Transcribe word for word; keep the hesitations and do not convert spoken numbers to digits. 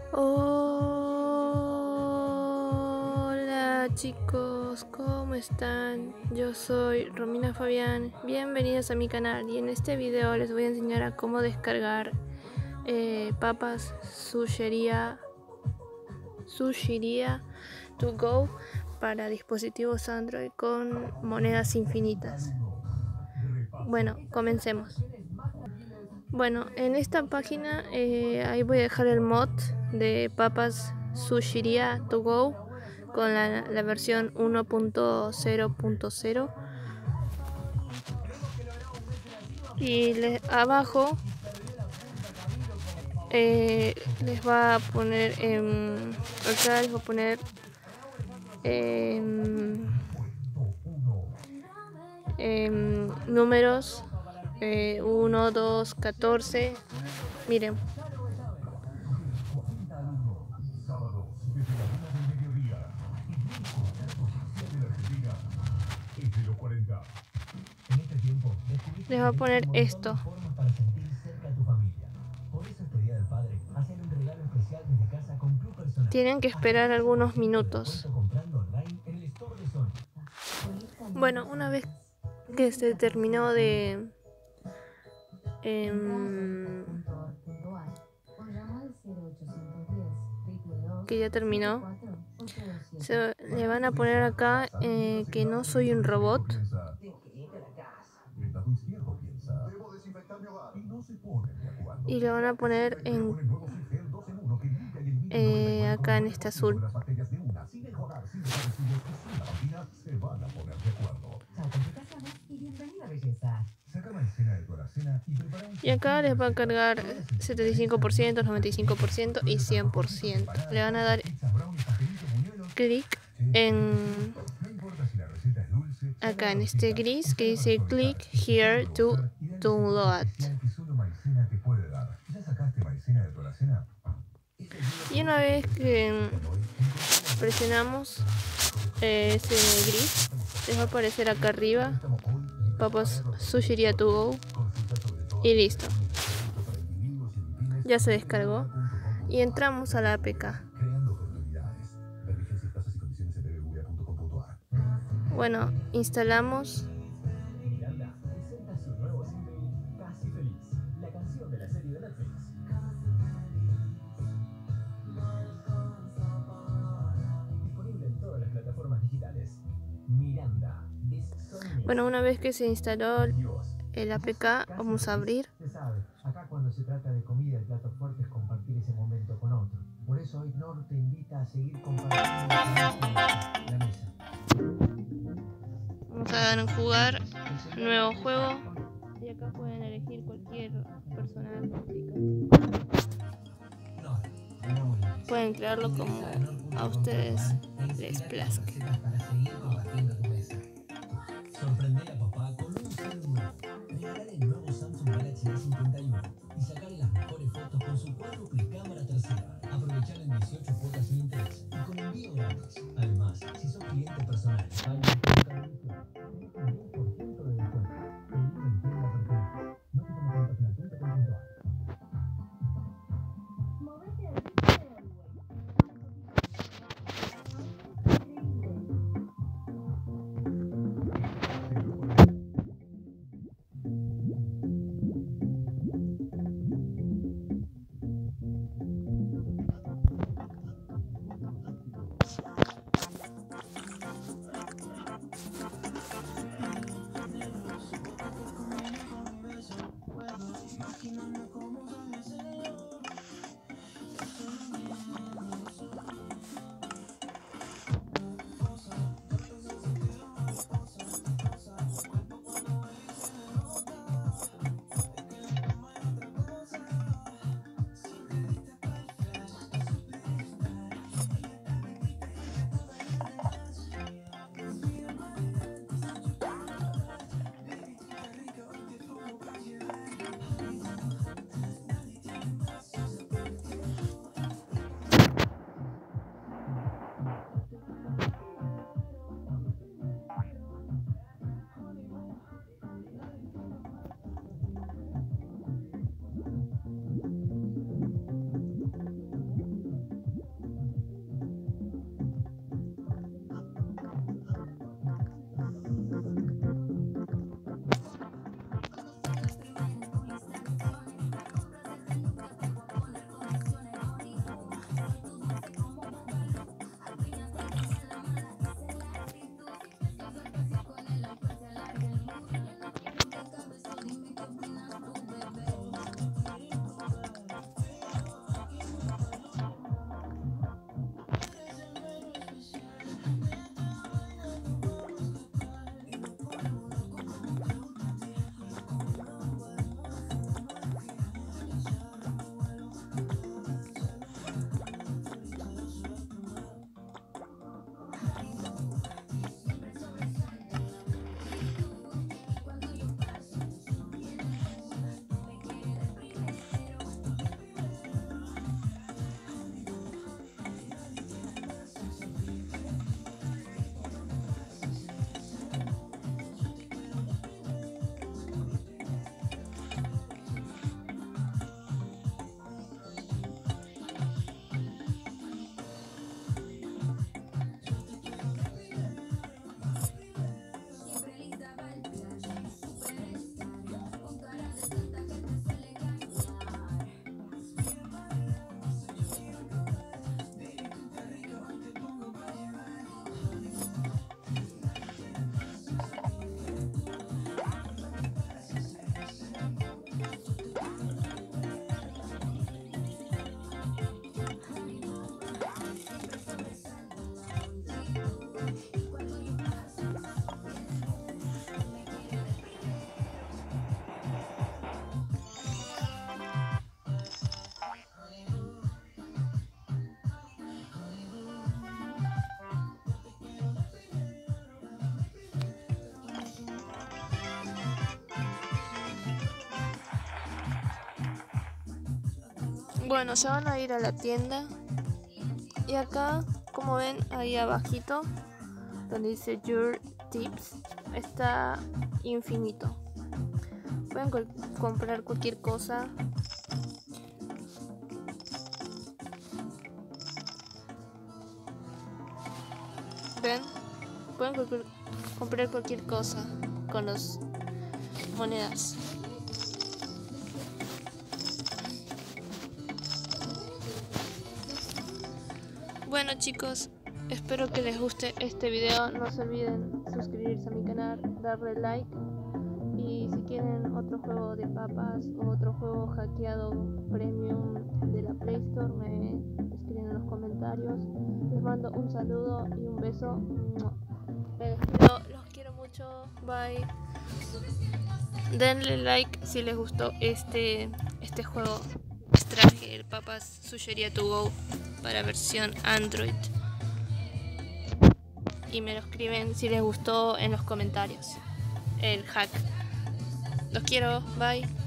Hola chicos, ¿cómo están? Yo soy Romina Fabián, bienvenidos a mi canal y en este video les voy a enseñar a cómo descargar eh, papas Sushiria, Sushiria to go para dispositivos Android con monedas infinitas. Bueno, comencemos. Bueno, en esta página eh, ahí voy a dejar el mod de papas Sushiria to go con la, la versión uno punto cero punto cero y le, abajo eh, les va a poner eh, acá les voy a poner eh, eh, números eh, uno, dos, catorce. Miren, les va a poner esto. Tienen que esperar algunos minutos. Bueno, una vez que se terminó de eh, que ya terminó, se le van a poner acá eh, que no soy un robot y le van a poner en eh, acá en este azul. Y acá les va a cargar setenta y cinco por ciento, noventa y cinco por ciento y cien por ciento. Le van a dar clic en acá en este gris que dice click here to download. Y una vez que presionamos eh, ese gris, les va a aparecer acá arriba papas Sushiria to go y listo. Ya se descargó y entramos a la A P K. Bueno, instalamos. Bueno, una vez que se instaló el A P K, vamos a abrir. Acá cuando se trata de comida, el plato fuerte es compartir ese momento con otro. Por eso Ignor te invita a seguir compartiendo la mesa. Vamos a dar en jugar nuevo juego y acá pueden elegir cualquier personaje. Pueden crearlo como a ustedes les plazca. Sorprender a papá con un celular. Regalar el nuevo Samsung Galaxy A cincuenta y uno y sacarle las mejores fotos con su cuádruple cámara trasera. Aprovechar en dieciocho cuotas sin interés y con envío gratis. Además, si sos cliente personal, paga con Carrefour. Un diez por ciento de descuento. Pedilo en tienda perfecta. No te tomes tanto la cuenta con puntual. Bueno, se van a ir a la tienda y acá, como ven ahí abajito donde dice Your Tips, está infinito. Pueden co comprar cualquier cosa. ¿Ven? Pueden co comprar cualquier cosa con las monedas. Bueno chicos, espero que les guste este video. No se olviden suscribirse a mi canal, darle like. Y si quieren otro juego de papas o otro juego hackeado premium de la Play Store, me escriben en los comentarios. Les mando un saludo y un beso. Me despido, los quiero mucho. Bye. Denle like si les gustó este, este juego. Les traje el Papas Susheria to Go para versión Android. Y me lo escriben si les gustó en los comentarios el hack. Los quiero, bye.